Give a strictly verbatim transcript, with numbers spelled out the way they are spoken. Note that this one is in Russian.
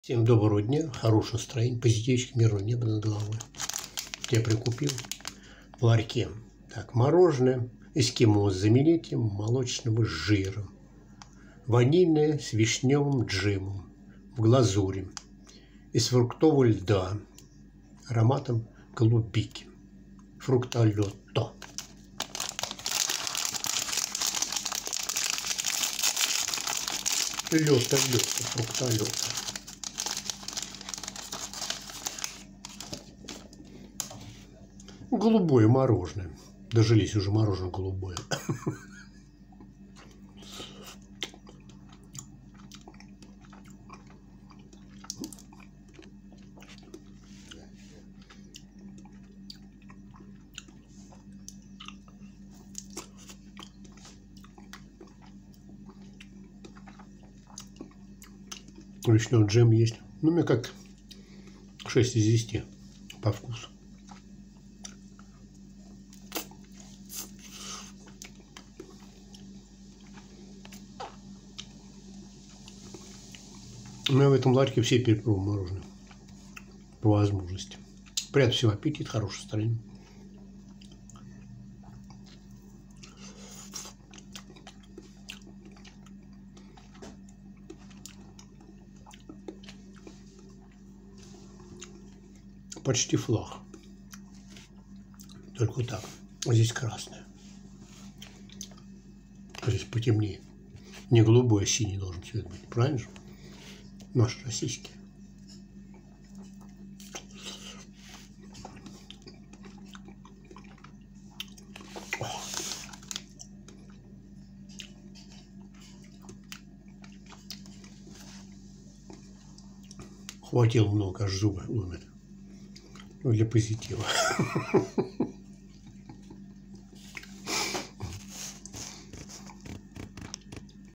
Всем доброго дня, хорошего настроения, позитивчик, мирного неба над головой. Я прикупил в ларьке. Так, мороженое эскимо с знаменитым молочным жиром. Ванильное с вишневым джемом в глазури. Из фруктового льда. Ароматом голубики. Фруктолето. Лето, лето, фруктолето. Голубое мороженое. Дожились уже мороженое голубое. Вишневый джем есть. Ну, мне как шесть из десяти по вкусу. У меня в этом ларьке все перепробовали мороженое. По возможности. Приятно всем аппетит, хорошее настроение. Почти флаг. Только вот так. А здесь красное. А здесь потемнее. Не голубой, а синий должен цвет быть. Правильно же? Наши российские. Хватило много, аж зубы ломят. Для позитива.